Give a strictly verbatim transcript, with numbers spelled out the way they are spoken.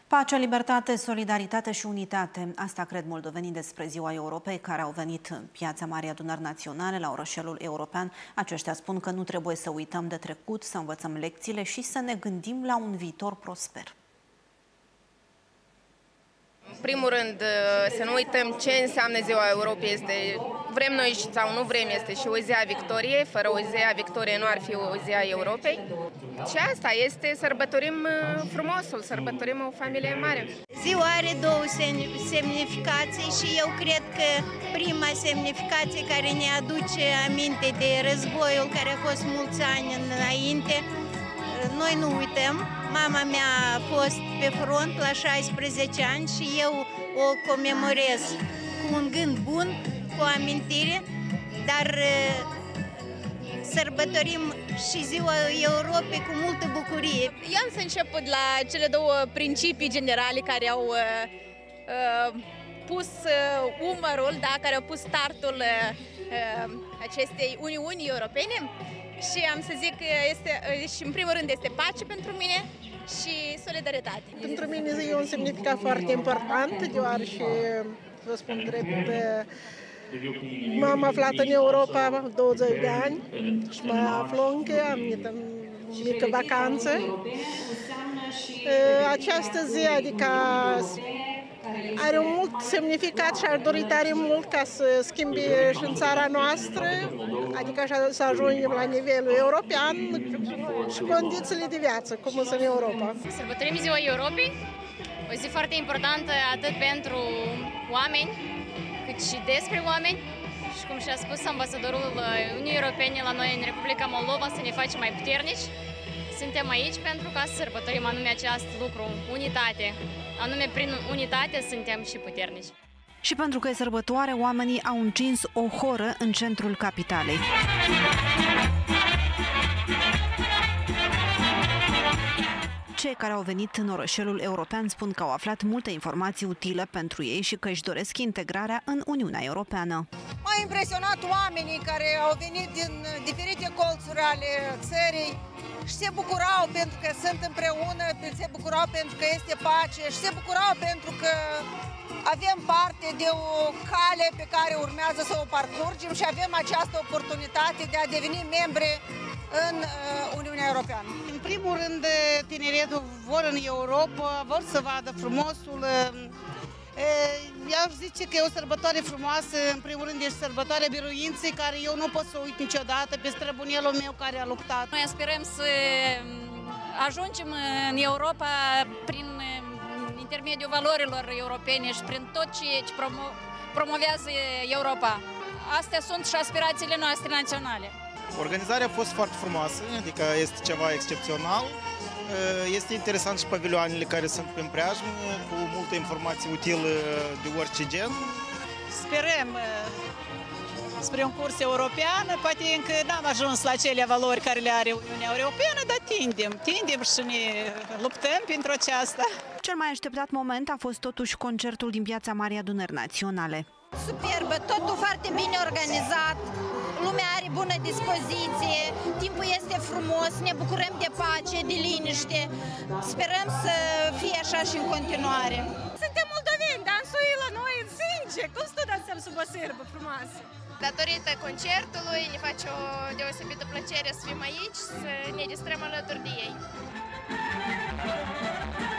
Pace, libertate, solidaritate și unitate. Asta cred moldovenii despre Ziua Europei care au venit în Piața Marii Adunări Naționale la orășelul european. Aceștia spun că nu trebuie să uităm de trecut, să învățăm lecțiile și să ne gândim la un viitor prosper. În primul rând, să nu uităm ce înseamnă Ziua Europei. Este, vrem noi sau nu vrem, este și o zi a victoriei. Fără o zi a victoriei nu ar fi o zi a Europei. Și asta este, sărbătorim frumosul, sărbătorim o familie mare. Ziua are două semnificații și eu cred că prima semnificație care ne aduce aminte de războiul care a fost mulți ani înainte, noi nu uităm. Mama mea a fost pe front la șaisprezece ani și eu o comemorez cu un gând bun, cu o amintire, dar sărbătorim și Ziua Europei cu multă bucurie. Eu am să încep la cele două principii generale care au uh, pus uh, umărul, da, care au pus startul uh, acestei Uniuni Europene. Și am să zic că este, și în primul rând este pace pentru mine și solidaritate. Pentru mine e un semnificat foarte important, deoarece, vă spun drept, m-am aflat în Europa douăzeci de ani și mă aflu încă, am venit în mică vacanță. Această zi, adică are un mult semnificat și ar dori tare mult ca să schimbe și în țara noastră, adică să ajungem la nivelul european și condițiile de viață, cum sunt în Europa. Sărbătorim Ziua Europei, o zi foarte importantă atât pentru oameni, cât și despre oameni. Și cum și-a spus ambasadorul Uniunii Europene la noi în Republica Moldova, să ne facem mai puternici. Suntem aici pentru ca să sărbătorim anume acest lucru, unitate. Anume prin unitate suntem și puternici. Și pentru că e sărbătoare, oamenii au încins o horă în centrul capitalei. Cei care au venit în orășelul european spun că au aflat multe informații utile pentru ei și că își doresc integrarea în Uniunea Europeană. M-a impresionat oamenii care au venit din diferite colțuri ale țării și se bucurau pentru că sunt împreună, se bucurau pentru că este pace și se bucurau pentru că avem parte de o cale pe care urmează să o parcurgem și avem această oportunitate de a deveni membre în Uniunea Europeană. În primul rând, tineretul vor în Europa, vor să vadă frumosul. Eu aș zice că e o sărbătoare frumoasă, în primul rând este sărbătoarea biruinței, care eu nu pot să uit niciodată pe străbunelul meu care a luptat. Noi sperăm să ajungem în Europa prin intermediul valorilor europene și prin tot ce promo promovează Europa. Astea sunt și aspirațiile noastre naționale. Organizarea a fost foarte frumoasă, adică este ceva excepțional. Este interesant și pavilioanele care sunt pe preajmă, cu multe informații utile de orice gen. Sperăm spre un curs european, poate încă n-am ajuns la cele valori care le are Uniunea Europeană, dar tindem, tindem și ne luptăm pentru aceasta. Cel mai așteptat moment a fost totuși concertul din Piața Marii Adunări Naționale. Superbă, totul foarte bine organizat, lumea are bună dispoziție, timpul este frumos, ne bucurăm de pace, de liniște, sperăm să fie așa și în continuare. Suntem moldoveni, dansul e la noi în sânge, cum să nu dansăm sub o sârbă frumoasă? Datorită concertului ne face o deosebită plăcere să fim aici, să ne distrăm alături de ei.